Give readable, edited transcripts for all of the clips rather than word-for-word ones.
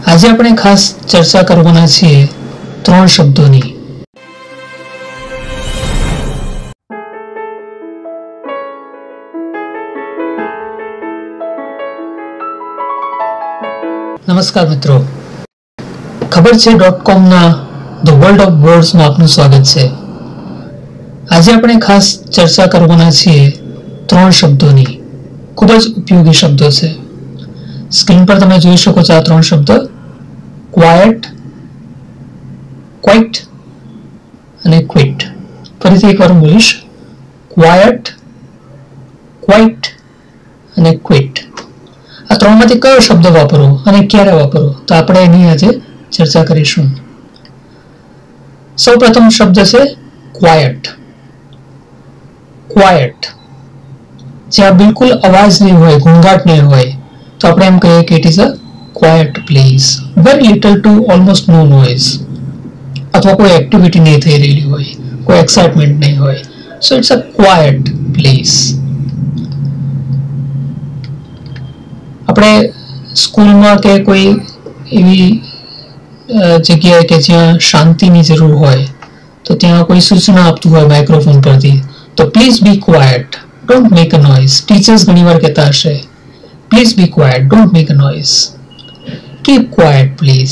આજે આપણે ખાસ ચર્ચા કરવાના છીએ ત્રણ શબ્દોની. નમસ્કાર મિત્રો, ખબર છે .com ના ધ વર્લ્ડ ઓફ વર્ડ્સ માં આપનું સ્વાગત છે. આજે આપણે ખાસ ચર્ચા કરવાના છીએ ત્રણ શબ્દોની. ખૂબ જ ઉપયોગી શબ્દો છે. સ્ક્રીન પર તમે જોઈ શકો છો આ ત્રણ શબ્દ: ક્વાયટ, ક્વાઇટ અને ક્વિટ. ફરીથી એકવાર હું બોલીશ: ક્વાયટ, ક્વાઇટ અને ક્વિટ. આ ત્રણમાંથી કયો શબ્દ વાપરવો અને ક્યારે વાપરવો, તો આપણે એની આજે ચર્ચા કરીશું. સૌ પ્રથમ શબ્દ છે ક્વાયટ. ક્વાયટ જ્યાં બિલકુલ અવાજ નહીં હોય, ઘોંઘાટ નહીં હોય, તો આપણે એમ કહીએ કે it is a quiet place. Very little to almost no noise. અથવા કોઈ એક્ટિવિટી નહીં થઈ રહેલી હોય, કોઈ એક્સાઇટમેન્ટ નહીં હોય, so it's a quiet place. આપણે સ્કૂલમાં કે કોઈ એવી જગ્યાએ કે જ્યાં શાંતિની જરૂર હોય, તો ત્યાં કોઈ સૂચના આપતું હોય માઇક્રોફોન પરથી, તો please be quiet, don't make a noise. Teachers ઘણીવાર કહેતા હશે, please be quiet, don't make a noise, keep quiet please.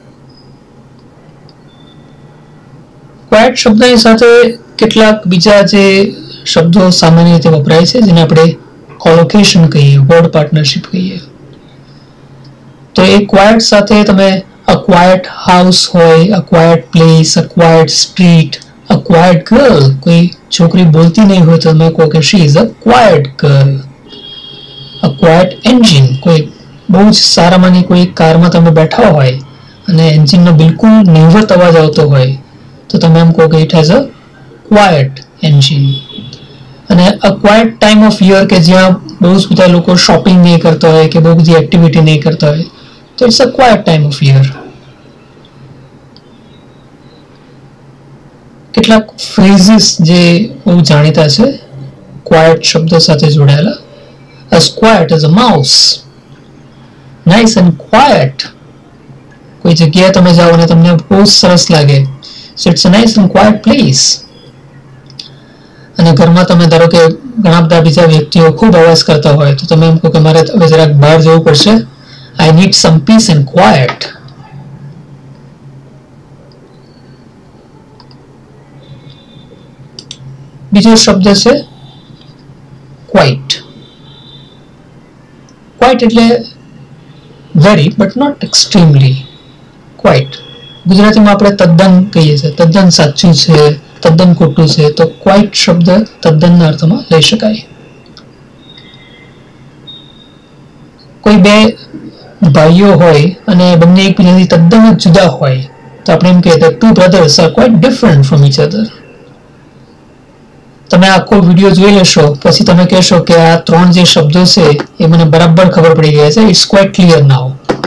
Quiet શબ્દની સાથે કેટલાક બીજા જે શબ્દો સામાન્ય રીતે વપરાય છે, જેને આપણે કોલોકેશન કહીએ, વર્ડ પાર્ટનરશિપ કહીએ. તો એ ક્વાયટ સાથે તમે અ ક્વાયટ હાઉસ હોય, a quiet place, a quiet street, a quiet girl. કોઈ છોકરી બોલતી નહીં હોય તો તમે કહો કે she is a quiet girl. A quiet engine, કોઈ બહુ જ સારામાંની કોઈ કારમાં તમે બેઠા હોય અને એન્જિનનો બિલકુલ નિવૃત્ત અવાજ આવતો હોય, તો તમે એમ કહો કે it has a quiet engine. અને a quiet time of year કે જ્યાં બહુ જ બધા લોકો શોપિંગ નહીં કરતા હોય કે બહુ બધી એક્ટિવિટી નહીં કરતા હોય, તો it's a quiet time of year. કેટલાક ફ્રેઝીસ જે બહુ જાણીતા છે ક્વાયટ શબ્દ સાથે જોડાયેલા: as quiet as a mouse, nice and quiet. કોઈ જગ્યાએ તમે જાઓ અને તમને બહુ સરસ લાગે, so it's a nice and quiet place. અને ઘરમાં તમે ધારો કે ઘણા બધા બીજા વ્યક્તિઓ ખૂબ અવાજ કરતા હોય, તો તમે એમ કહો કે મારે હવે જરાક બહાર જવું પડશે, I need some peace and quiet. બીજો શબ્દ છે ક્વાઇટ. ક્વાઇટ એટલે very but not extremely. Quite ગુજરાતીમાં આપણે તદ્દન કહીએ છીએ, તદ્દન સાચું છે, તદ્દન ખોટું છે, તો ક્વાઇટ શબ્દ તદ્દનના અર્થમાં લઈ શકાય. કોઈ બે ભાઈઓ હોય અને બંને એકબીજાથી તદ્દન જ જુદા હોય, તો આપણે એમ કહીએ that two brothers are quite different from each other. તમે આખો વિડીયો જોઈ લેશો પછી તમે કહેશો કે આ ત્રણ જે શબ્દો છે એ મને બરાબર ખબર પડી ગયા છે. It's quite clear now.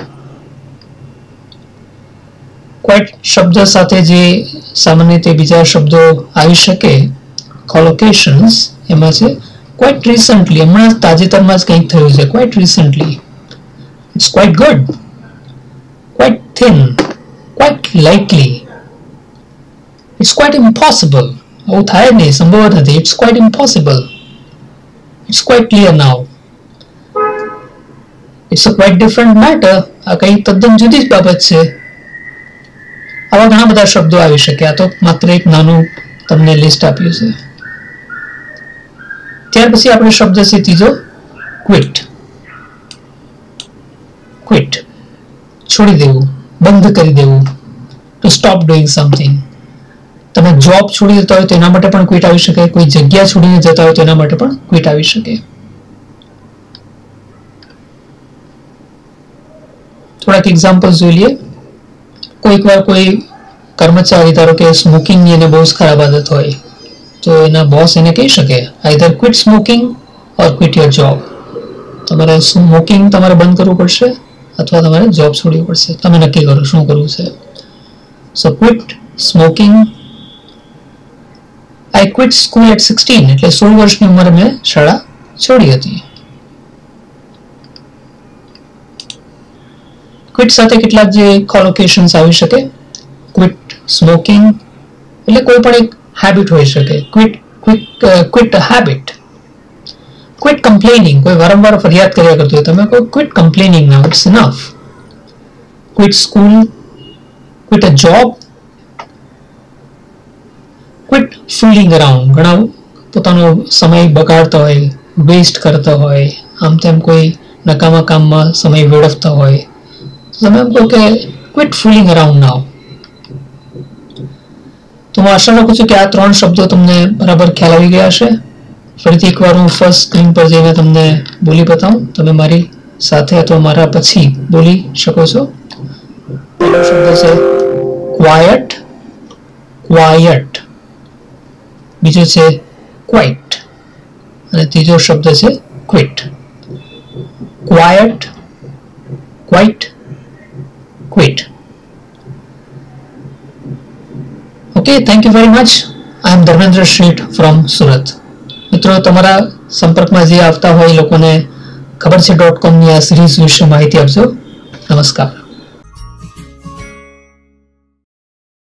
Quite શબ્દ સાથે જે સામાન્ય રીતે બીજા શબ્દો આવી શકે કોલોકેશન્સ, એમાં છે ક્વાઇટ રિસન્ટલી. હમણાં તાજેતરમાં જ કંઈક થયું છે, quite recently. It's quite good, quite thin, quite lightly, it's quite impossible. આવું થાય નહીં, સંભવ નથી. It's quite impossible, it's quite clear now, it's a quite different matter. આ કંઈ તદ્દન જુદી જ બાબત છે. આવા ઘણા બધા શબ્દો આવી શકે. આ તો માત્ર એક નાનું તમને લિસ્ટ આપ્યું છે. ત્યાર પછી આપણે શબ્દ છે ત્રીજો ક્વિટ. ક્વિટ છોડી દેવું, બંધ કરી દેવું, ટુ સ્ટોપ ડુઈંગ સમથિંગ. તમે જોબ છોડી દેતા હોય તો એના માટે પણ ક્વિટ આવી શકે. કોઈ જગ્યા છોડીને જતા હોય તો એના માટે પણ ક્વિટ આવી શકે. થોડાક એક્ઝામ્પલ્સ જોઈ લઈએ. કોઈક વાર કોઈ કર્મચારી ધારો કે સ્મોકિંગની એને બહુ જ ખરાબ આદત હોય, તો એના બોસ એને કહી શકે either quit smoking or quit your job. તમારે સ્મોકિંગ તમારે બંધ કરવું પડશે અથવા તમારે જોબ છોડવી પડશે. તમે નક્કી કરો શું કરવું છે. So quit smoking. I quit school at 16, એટલે 16 વર્ષની ઉંમરે મેં શાળા છોડી હતી. ક્વિટ સાથે કેટલાક જે કોલોકેશન્સ આવી શકે. ક્વિટ સ્મોકિંગ એટલે કોઈ પણ એક હેબિટ હોઈ શકે. Quit habit. ક્વિટ કમ્પ્લેનિંગ, કોઈ વારંવાર ફરિયાદ કર્યા કરતો હોય, તમે કહો quit complaining now, it's enough. Quit school, quit a job, quit fooling around, ઘણા પોતાનો સમય બગાડતા હોય, વેસ્ટ કરતા હોય, આમ તેમ કોઈ નકામા કામમાં સમય વેડફતા હોય, તમે એમ કહો કે ક્વિટ ફૂલિંગ અરાઉન્ડ નાઉ. તો હું આશા રાખું છું કે આ 3 શબ્દો તમને બરાબર ખ્યાલ આવી ગયા હશે. ફરીથી એકવાર હું ફર્સ્ટ સ્ક્રીન પર જઈને તમને બોલી બતાવું, તમે મારી સાથે અથવા મારા પછી બોલી શકો છો. પહેલો શબ્દ છે ક્વાયટ, ક્વાયટ. બીજો છે ક્વાઇટ અને ત્રીજો શબ્દ છે quit. Quiet, quite, quit. Okay, thank you very much. I am Dharmendra Sheth from Surat. મિત્રો, તમારા સંપર્કમાં જે આવતા હોય એ લોકોને ખબર છે .com ની આ સિરીઝ વિશે માહિતી આપજો. નમસ્કાર.